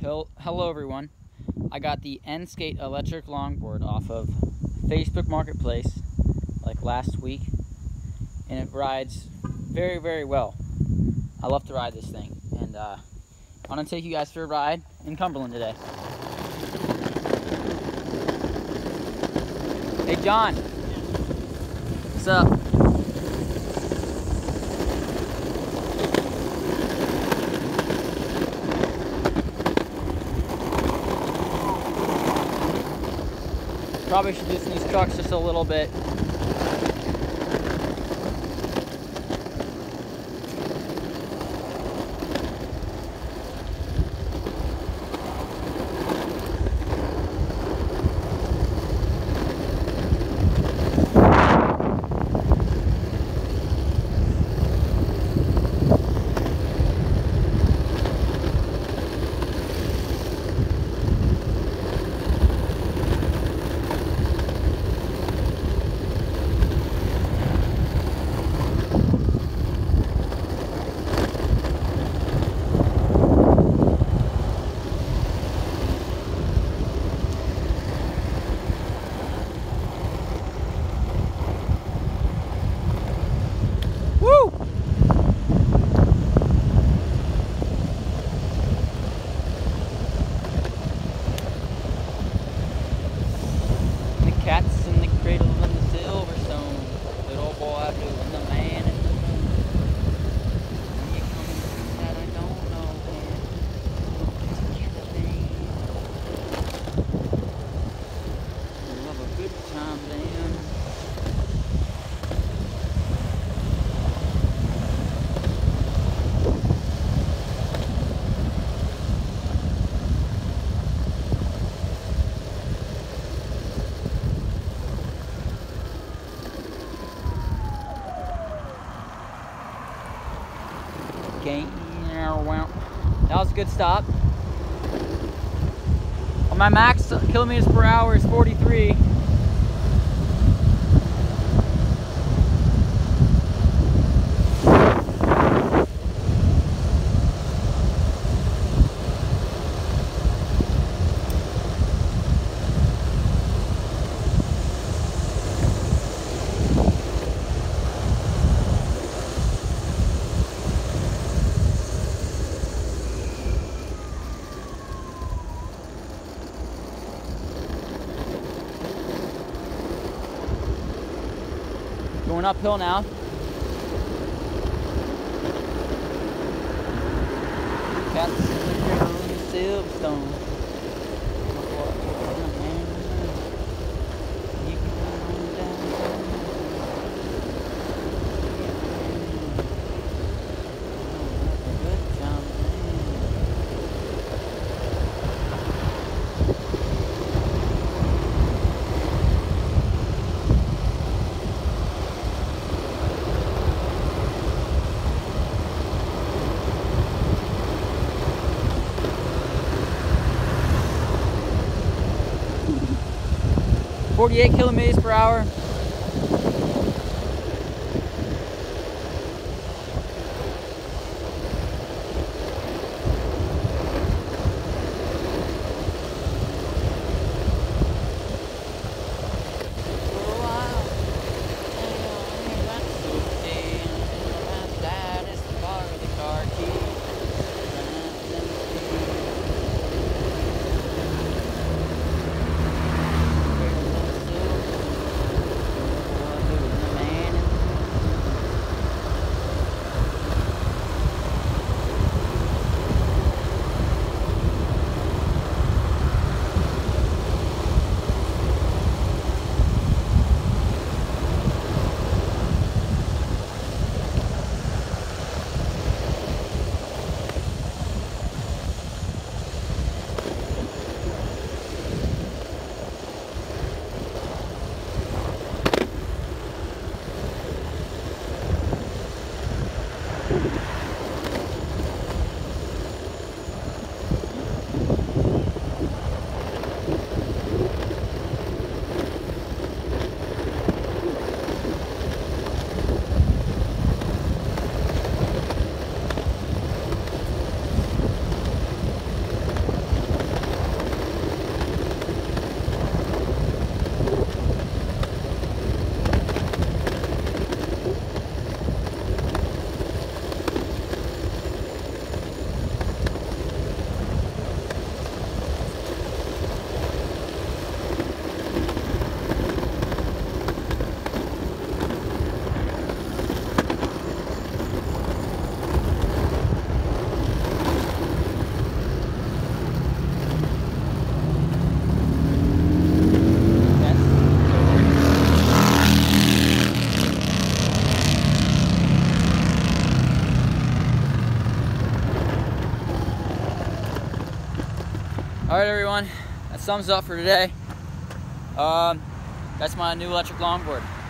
Hello everyone. I got the N-Skate electric longboard off of Facebook Marketplace like last week, and it rides very, very well. I love to ride this thing, and I want to take you guys for a ride in Cumberland today. Hey John, what's up? Probably should loosen these trucks just a little bit. Cats in the cradle and the Silverstone, little boy blue and the man in the moon. When you coming from that I don't know when. Together, babe. We'll have a good time then. That was a good stop. Well, my max kilometers per hour is 43. Going uphill now. Cats in the cradle and the Silverstone. You can run down. Have a good time. .48 kilometers per hour. Alright everyone, that sums up for today. That's my new electric longboard.